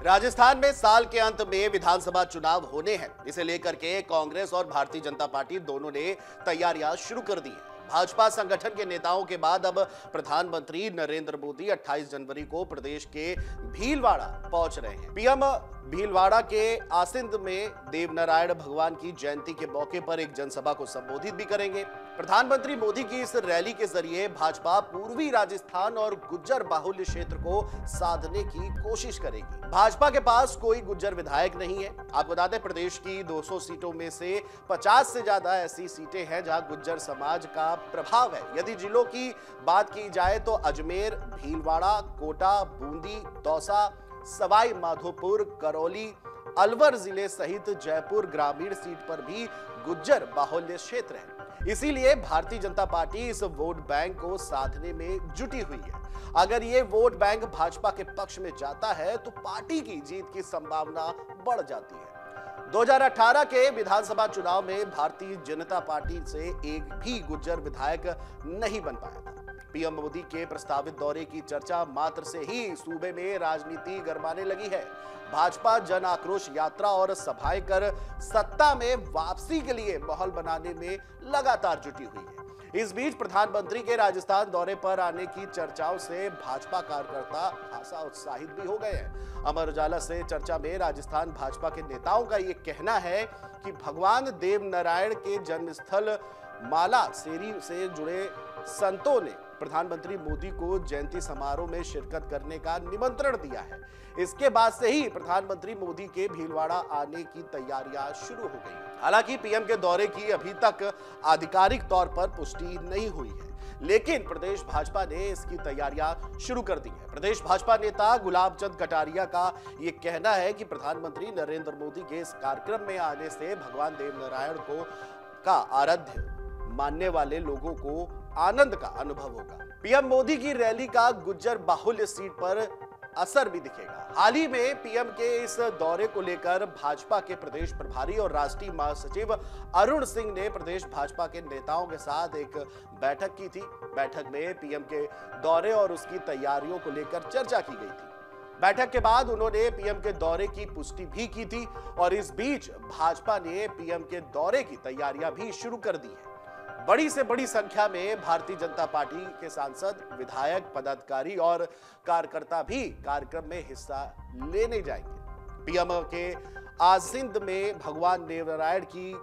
राजस्थान में साल के अंत में विधानसभा चुनाव होने हैं। इसे लेकर के कांग्रेस और भारतीय जनता पार्टी दोनों ने तैयारियां शुरू कर दी हैं। भाजपा संगठन के नेताओं के बाद अब प्रधानमंत्री नरेंद्र मोदी 28 जनवरी को प्रदेश के भीलवाड़ा पहुंच रहे हैं। पीएम भीलवाड़ा के आसिंद में देवनारायण भगवान की जयंती के मौके पर एक जनसभा को संबोधित भी करेंगे। प्रधानमंत्री मोदी की इस रैली के जरिए भाजपा पूर्वी राजस्थान और गुज्जर बाहुल्य क्षेत्र को साधने की कोशिश करेगी। भाजपा के पास कोई गुज्जर विधायक नहीं है। आपको बता दें, प्रदेश की 200 सीटों में से 50 से ज्यादा ऐसी सीटें हैं जहां गुज्जर समाज का प्रभाव है। यदि जिलों की बात की जाए तो अजमेर, भीलवाड़ा, कोटा, बूंदी, दौसा, सवाई माधोपुर, करौली, अलवर जिले सहित जयपुर ग्रामीण सीट पर भी गुज्जर बाहुल्य क्षेत्र है। इसीलिए भारतीय जनता पार्टी इस वोट बैंक को साधने में जुटी हुई है। अगर ये वोट बैंक भाजपा के पक्ष में जाता है तो पार्टी की जीत की संभावना बढ़ जाती है। 2018 के विधानसभा चुनाव में भारतीय जनता पार्टी से एक भी गुज्जर विधायक नहीं बन पाया था। पीएम मोदी के प्रस्तावित दौरे की चर्चा मात्र से ही सूबे में राजनीति गरमाने लगी है। भाजपा जन आक्रोश यात्रा और सभाएं कर सत्ता में वापसी के लिए माहौल बनाने में लगातार जुटी हुई है। इस बीच प्रधानमंत्री के राजस्थान दौरे पर आने की चर्चाओं से भाजपा कार्यकर्ता खासा उत्साहित भी हो गए हैं। अमर उजाला से चर्चा में राजस्थान भाजपा के नेताओं का यह कहना है कि भगवान देवनारायण के जन्मस्थल माला सेरी से जुड़े संतों ने प्रधानमंत्री मोदी को जयंती समारोह में शिरकत करने का निमंत्रण दिया है। इसके बाद से ही प्रधानमंत्री मोदी के भीलवाड़ा आने की तैयारियां शुरू हो गई। हालांकि पीएम के दौरे की अभी तक आधिकारिक तौर पर पुष्टि नहीं हुई है, लेकिन प्रदेश भाजपा ने इसकी तैयारियां शुरू कर दी है। प्रदेश भाजपा नेता गुलाब चंद कटारिया का यह कहना है कि प्रधानमंत्री नरेंद्र मोदी के इस कार्यक्रम में आने से भगवान देवनारायण का आराध्य मानने वाले लोगों को आनंद का अनुभव होगा। पीएम मोदी की रैली का गुज्जर बाहुल्य सीट पर असर भी दिखेगा। हाल ही में पीएम के इस दौरे को लेकर भाजपा के प्रदेश प्रभारी और राष्ट्रीय महासचिव अरुण सिंह ने प्रदेश भाजपा के नेताओं के साथ एक बैठक की थी। बैठक में पीएम के दौरे और उसकी तैयारियों को लेकर चर्चा की गई थी। बैठक के बाद उन्होंने पीएम के दौरे की पुष्टि भी की थी और इस बीच भाजपा ने पीएम के दौरे की तैयारियां भी शुरू कर दी है। बड़ी से बड़ी संख्या में भारतीय जनता पार्टी के सांसद, विधायक, पदाधिकारी और कार्यकर्ता भी कार्यक्रम में हिस्सा लेने जाएंगे। पीएम के आसिंद में भगवान देवनारायण की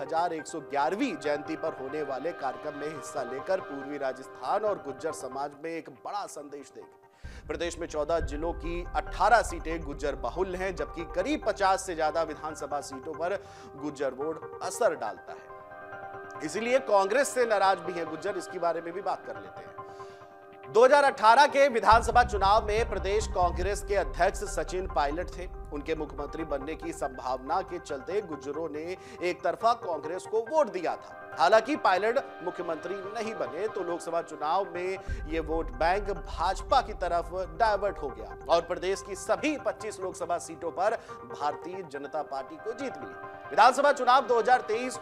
1111वीं जयंती पर होने वाले कार्यक्रम में हिस्सा लेकर पूर्वी राजस्थान और गुज्जर समाज में एक बड़ा संदेश देंगे। प्रदेश में 14 जिलों की 18 सीटें गुज्जर बाहुल्य हैं, जबकि करीब 50 से ज्यादा विधानसभा सीटों पर गुज्जर वोट असर डालता है। इसीलिए कांग्रेस से नाराज भी है गुज्जर। इसके बारे में भी बात कर लेते हैं। 2018 के विधानसभा चुनाव में प्रदेश कांग्रेस के अध्यक्ष सचिन पायलट थे। उनके मुख्यमंत्री बनने की संभावना के चलते गुज्जरों ने एक तरफा कांग्रेस को वोट दिया था। हालांकि पायलट मुख्यमंत्री नहीं बने तो लोकसभा चुनाव में यह वोट बैंक भाजपा की तरफ डाइवर्ट हो गया और प्रदेश की सभी 25 लोकसभा सीटों पर भारतीय जनता पार्टी को जीत मिली। विधानसभा चुनाव 2023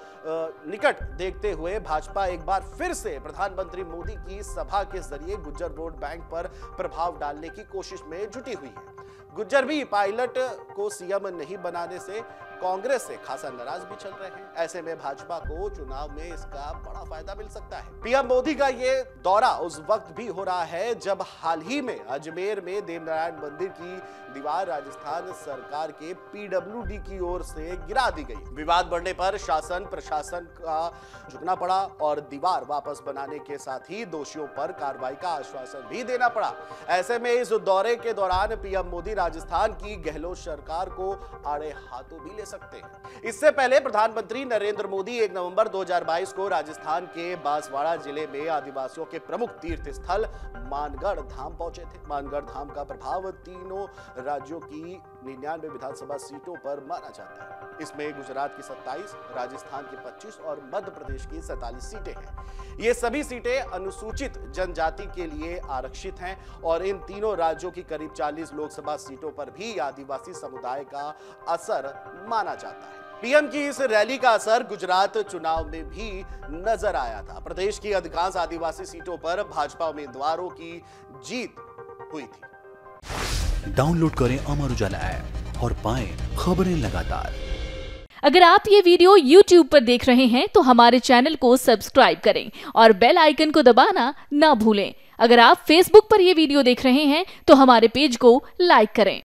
को निकट देखते हुए भाजपा एक बार फिर से प्रधानमंत्री मोदी की सभा के जरिए गुज्जर वोट बैंक पर प्रभाव डालने की कोशिश में जुटी हुई है। गुज्जर भी पायलट को सीएम नहीं बनाने से कांग्रेस से खासा नाराज भी चल रहे हैं। ऐसे में भाजपा को चुनाव में इसका बड़ा फायदा मिल सकता है। पीएम मोदी का ये दौरा उस वक्त भी हो रहा है जब हाल ही में अजमेर में देवनारायण मंदिर की दीवार राजस्थान सरकार के पीडब्ल्यूडी की ओर से गिरा दी गई। विवाद बढ़ने पर शासन प्रशासन का झुकना पड़ा और दीवार वापस बनाने के साथ ही दोषियों पर कार्रवाई का आश्वासन भी देना पड़ा। ऐसे में इस दौरे के दौरान पीएम मोदी राजस्थान की गहलोत सरकार को आड़े हाथों भी ले सकते हैं। इससे पहले प्रधानमंत्री नरेंद्र मोदी 1 नवंबर 2022 को राजस्थान के बांसवाड़ा जिले में आदिवासियों के प्रमुख तीर्थ स्थल मानगढ़ धाम पहुंचे थे। मानगढ़ धाम का प्रभाव तीनों राज्यों की 99 विधानसभा सीटों पर माना जाता है। इसमें गुजरात की 27, राजस्थान की 25 और मध्य प्रदेश की 47 सीटें हैं। ये सभी सीटें अनुसूचित जनजाति के लिए आरक्षित हैं और इन तीनों राज्यों की करीब 40 लोकसभा सीटों पर भी आदिवासी समुदाय का असर माना जाता है। पीएम की इस रैली का असर गुजरात चुनाव में भी नजर आया था। प्रदेश की अधिकांश आदिवासी सीटों पर भाजपा उम्मीदवारों की जीत हुई थी। डाउनलोड करें अमर उजाला ऐप और पाएं खबरें लगातार। अगर आप ये वीडियो YouTube पर देख रहे हैं तो हमारे चैनल को सब्सक्राइब करें और बेल आइकन को दबाना ना भूलें। अगर आप Facebook पर ये वीडियो देख रहे हैं तो हमारे पेज को लाइक करें।